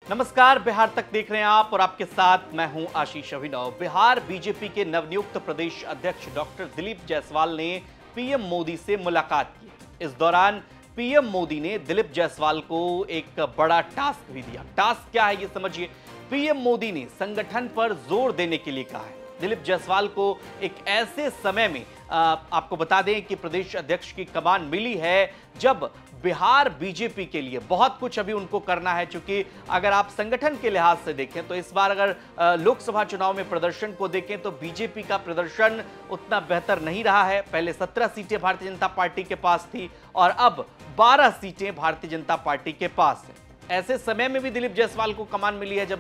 नमस्कार, बिहार तक देख रहे हैं आप और आपके साथ मैं हूं आशीष अभिनव। बिहार बीजेपी के नवनियुक्त प्रदेश अध्यक्ष डॉक्टर दिलीप जायसवाल ने पीएम मोदी से मुलाकात की। इस दौरान पीएम मोदी ने दिलीप जायसवाल को एक बड़ा टास्क भी दिया। टास्क क्या है ये समझिए। पीएम मोदी ने संगठन पर जोर देने के लिए कहा है। दिलीप जायसवाल को एक ऐसे समय में आपको बता दें कि प्रदेश अध्यक्ष की कमान मिली है जब बिहार बीजेपी के लिए बहुत कुछ अभी उनको करना है। चूंकि अगर आप संगठन के लिहाज से देखें तो इस बार अगर लोकसभा चुनाव में प्रदर्शन को देखें तो बीजेपी का प्रदर्शन उतना बेहतर नहीं रहा है। पहले 17 सीटें भारतीय जनता पार्टी के पास थी और अब 12 सीटें भारतीय जनता पार्टी के पास है। ऐसे समय में भी दिलीप जायसवाल को कमान मिली है जब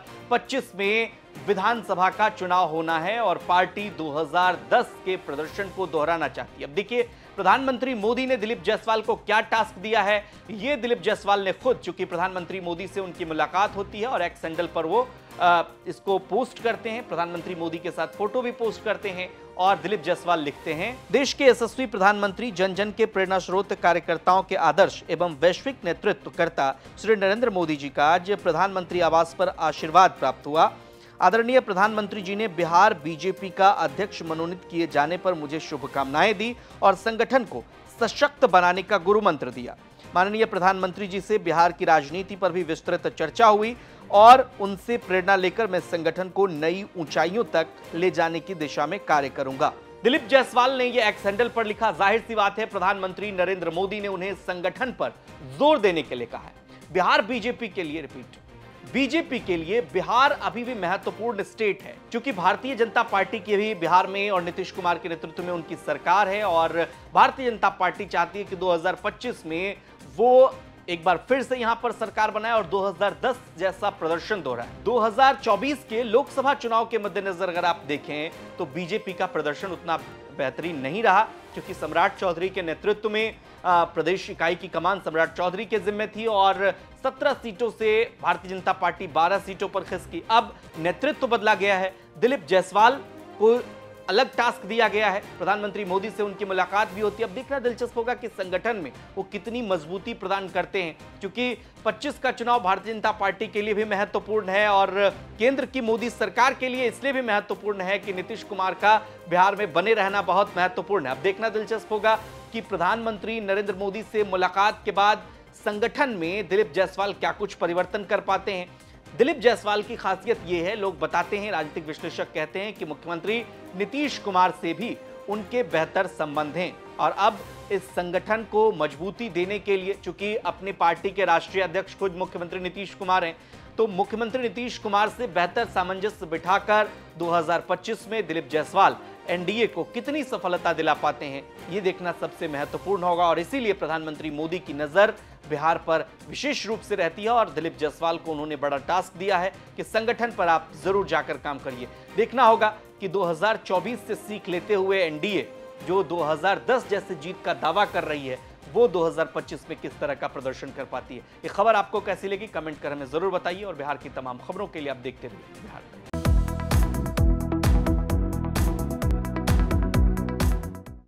2025 में विधानसभा का चुनाव होना है और पार्टी 2010 के प्रदर्शन को दोहराना चाहती है। अब देखिए, प्रधानमंत्री मोदी ने दिलीप जायसवाल को क्या टास्क दिया है ये दिलीप जायसवाल ने खुद, चूंकि प्रधानमंत्री मोदी से उनकी मुलाकात होती है और एक्स हैंडल पर वो इसको पोस्ट करते हैं। प्रधानमंत्री मोदी के साथ फोटो भी पोस्ट करते हैं और दिलीप जायसवाल लिखते हैं, देश के यशस्वी प्रधानमंत्री, जन जन के प्रेरणा स्रोत, कार्यकर्ताओं के आदर्श एवं वैश्विक नेतृत्वकर्ता श्री नरेंद्र मोदी जी का आज प्रधानमंत्री आवास पर आशीर्वाद प्राप्त हुआ। आदरणीय प्रधानमंत्री जी ने बिहार बीजेपी का अध्यक्ष मनोनीत किए जाने पर मुझे शुभकामनाएं दी और संगठन को सशक्त बनाने का गुरु मंत्र दिया। माननीय प्रधानमंत्री जी से बिहार की राजनीति पर भी विस्तृत चर्चा हुई और उनसे प्रेरणा लेकर मैं संगठन को नई ऊंचाइयों तक ले जाने की दिशा में कार्य करूंगा। दिलीप जायसवाल ने यह एक्स हैंडल पर लिखा। जाहिर सी बात है, प्रधानमंत्री नरेंद्र मोदी ने उन्हें संगठन पर जोर देने के लिए कहा है। बिहार बीजेपी के लिए, रिपीट, बीजेपी के लिए बिहार अभी भी महत्वपूर्ण स्टेट है, क्योंकि भारतीय जनता पार्टी की भी बिहार में और नीतीश कुमार के नेतृत्व में उनकी सरकार है और भारतीय जनता पार्टी चाहती है कि 2025 में वो एक बार फिर से यहां पर सरकार बनाए और 2010 जैसा प्रदर्शन दोहराए। 2024 के लोकसभा चुनाव के मद्देनजर अगर आप देखें तो बीजेपी का प्रदर्शन उतना बेहतरीन नहीं रहा, क्योंकि सम्राट चौधरी के नेतृत्व में प्रदेश इकाई की कमान सम्राट चौधरी के जिम्मे थी और 17 सीटों से भारतीय जनता पार्टी 12 सीटों पर खिसकी। अब नेतृत्व बदला गया है, दिलीप जायसवाल को अलग टास्क दिया गया है, प्रधानमंत्री मोदी से उनकी मुलाकात भी होती है। अब देखना दिलचस्प होगा कि संगठन में वो कितनी मजबूती प्रदान करते हैं, क्योंकि 25 का चुनाव भारतीय जनता पार्टी के लिए भी महत्वपूर्ण है और केंद्र की मोदी सरकार के लिए इसलिए भी महत्वपूर्ण है कि नीतीश कुमार का बिहार में बने रहना बहुत महत्वपूर्ण है। अब देखना दिलचस्प होगा कि प्रधानमंत्री नरेंद्र मोदी से मुलाकात के बाद संगठन में दिलीप जायसवाल क्या कुछ परिवर्तन कर पाते हैं। दिलीप जायसवाल की खासियत यह है, लोग बताते हैं, राजनीतिक विश्लेषक कहते हैं कि मुख्यमंत्री नीतीश कुमार से भी उनके बेहतर संबंध हैं और अब इस संगठन को मजबूती देने के लिए, चूंकि अपनी पार्टी के राष्ट्रीय अध्यक्ष खुद मुख्यमंत्री नीतीश कुमार हैं, तो मुख्यमंत्री नीतीश कुमार से बेहतर सामंजस्य बिठाकर 2025 में दिलीप जायसवाल एनडीए को कितनी सफलता दिला पाते हैं ये देखना सबसे महत्वपूर्ण होगा और इसीलिए प्रधानमंत्री मोदी की नजर बिहार पर विशेष रूप से रहती है और दिलीप जायसवाल को उन्होंने बड़ा टास्क दिया है कि संगठन पर आप जरूर जाकर काम करिए। देखना होगा कि 2024 से सीख लेते हुए एनडीए जो 2010 जैसे जीत का दावा कर रही है वो 2025 में किस तरह का प्रदर्शन कर पाती है। ये खबर आपको कैसी लगी कमेंट कर हमें जरूर बताइए और बिहार की तमाम खबरों के लिए आप देखते रहिए बिहार तक।